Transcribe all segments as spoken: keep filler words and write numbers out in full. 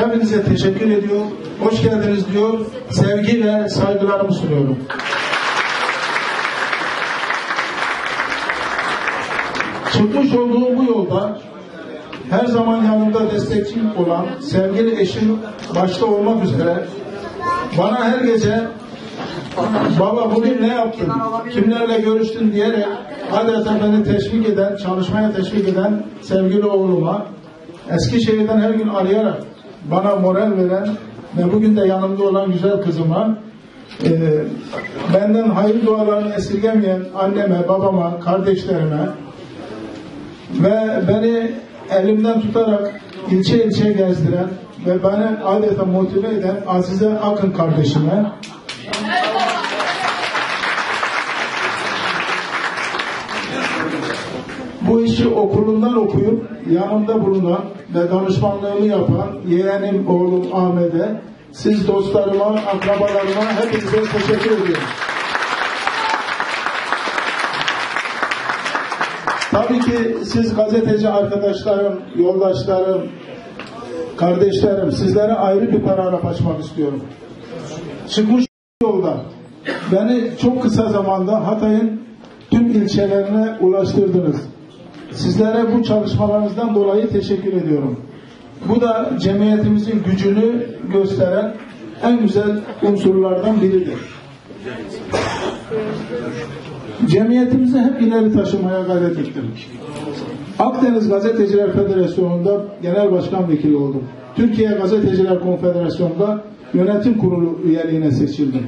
Hepinize teşekkür ediyor. Hoş geldiniz diyor. Sevgi ve saygılarımı sunuyorum. Çıkmış olduğum bu yolda her zaman yanımda destekçi olan sevgili eşim başta olmak üzere bana her gece baba bugün ne yaptın, kimlerle görüştün diyerek adeta beni teşvik eden, çalışmaya teşvik eden sevgili oğluma, Eskişehir'den her gün arayarak bana moral veren ve bugün de yanımda olan güzel kızıma, e, benden hayır dualarını esirgemeyen anneme, babama, kardeşlerime ve beni elimden tutarak ilçe ilçe gezdiren ve beni adeta motive eden Azize Akın kardeşime, bu işi okulundan okuyup yanımda bulunan ve danışmanlığını yapan yeğenim oğlum Ahmet'e, siz dostlarıma, akrabalarıma hepinize teşekkür ediyorum. Tabii ki siz gazeteci arkadaşlarım, yoldaşlarım, kardeşlerim, sizlere ayrı bir paragraf açmak istiyorum. Çıkmış yolda beni çok kısa zamanda Hatay'ın tüm ilçelerine ulaştırdınız. Sizlere bu çalışmalarınızdan dolayı teşekkür ediyorum. Bu da cemiyetimizin gücünü gösteren en güzel unsurlardan biridir. Cemiyetimizi hep ileri taşımaya gayret ettim. Akdeniz Gazeteciler Federasyonu'nda genel başkan vekili oldum. Türkiye Gazeteciler Konfederasyonu'nda yönetim kurulu üyeliğine seçildim.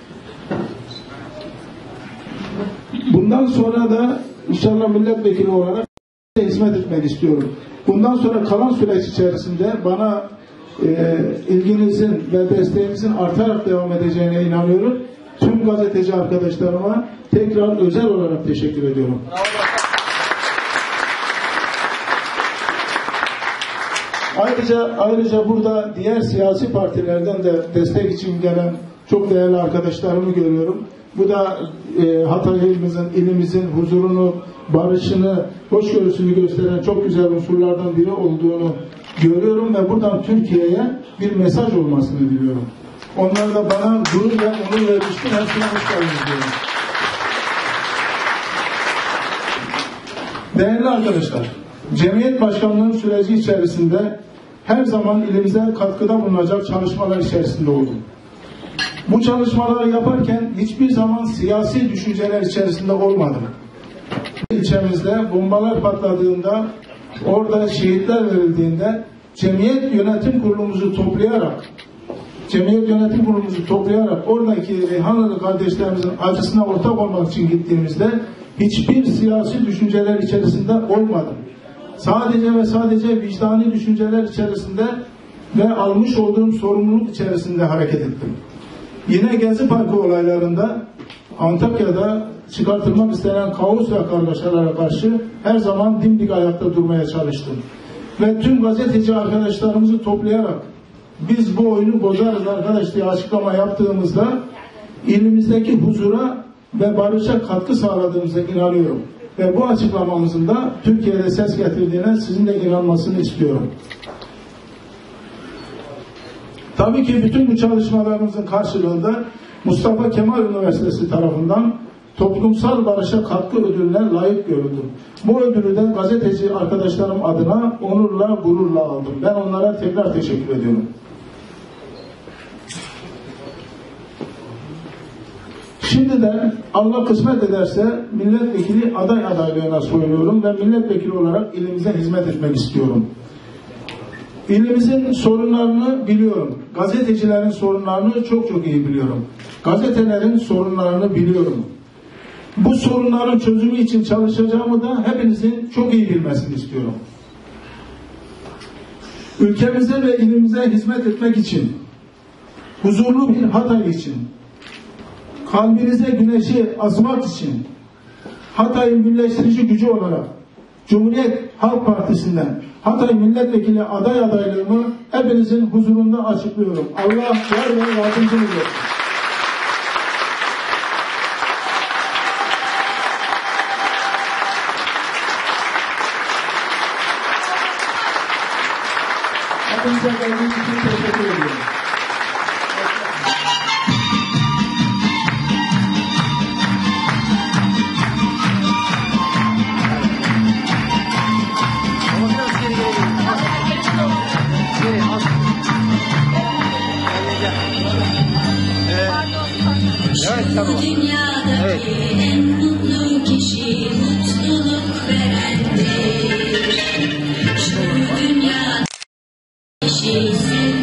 Bundan sonra da inşallah milletvekili olarak hizmet etmek istiyorum. Bundan sonra kalan süreç içerisinde bana e, ilginizin ve desteğinizin artarak devam edeceğine inanıyorum. Tüm gazeteci arkadaşlarıma tekrar özel olarak teşekkür ediyorum. Ayrıca ayrıca burada diğer siyasi partilerden de destek için gelen çok değerli arkadaşlarımı görüyorum. Bu da e, Hatay'ımızın, ilimizin huzurunu, barışını, hoşgörüsünü gösteren çok güzel unsurlardan biri olduğunu görüyorum ve buradan Türkiye'ye bir mesaj olmasını diliyorum. Onlar da bana gurur ve onur vermiştir. Hepsine hoş geldiniz diyorum. Değerli arkadaşlar, cemiyet başkanlığının süreci içerisinde her zaman ilimize katkıda bulunacak çalışmalar içerisinde oldum. Bu çalışmaları yaparken hiçbir zaman siyasi düşünceler içerisinde olmadım. İlçemizde bombalar patladığında, orada şehitler verildiğinde cemiyet yönetim kurulumuzu toplayarak Cemiyet yönetim kurulumuzu toplayarak oradaki Reyhanlılı kardeşlerimizin acısına ortak olmak için gittiğimizde hiçbir siyasi düşünceler içerisinde olmadım. Sadece ve sadece vicdani düşünceler içerisinde ve almış olduğum sorumluluk içerisinde hareket ettim. Yine Gezi Parkı olaylarında Antakya'da çıkartılmak istenen kaos ve kargaşalara karşı her zaman dimdik ayakta durmaya çalıştım. Ve tüm gazeteci arkadaşlarımızı toplayarak biz bu oyunu bozarız arkadaş diye açıklama yaptığımızda ilimizdeki huzura ve barışa katkı sağladığımıza inanıyorum. Ve bu açıklamamızın da Türkiye'de ses getirdiğine sizin de inanmasını istiyorum. Tabii ki bütün bu çalışmalarımızın karşılığında Mustafa Kemal Üniversitesi tarafından toplumsal barışa katkı ödülüne layık görüldüm. Bu ödülü de gazeteci arkadaşlarım adına onurla, gururla aldım. Ben onlara tekrar teşekkür ediyorum. Şimdi de Allah kısmet ederse milletvekili aday adaylığına soyunuyorum ve milletvekili olarak ilimize hizmet etmek istiyorum. İlimizin sorunlarını biliyorum. Gazetecilerin sorunlarını çok çok iyi biliyorum. Gazetelerin sorunlarını biliyorum. Bu sorunların çözümü için çalışacağımı da hepinizin çok iyi bilmesini istiyorum. Ülkemize ve ilimize hizmet etmek için, huzurlu bir Hatay için, kalbinize güneşi asmak için Hatay'ın birleştirici gücü olarak Cumhuriyet Halk Partisi'nden Hatay Milletvekili aday adaylığımı hepinizin huzurunda açıklıyorum. Allah yar ve yardımcınız olsun. Aklınıza geldiğiniz için teşekkür ediyorum. Evet, tamam. Bu dünyadaki evet. En mutlu kişi mutluluk verendir. Şu dünyada kişi